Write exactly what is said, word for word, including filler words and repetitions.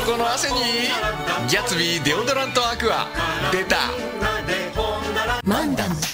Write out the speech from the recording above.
男の汗にギャツビーデオドラントアクア出た。 マンダム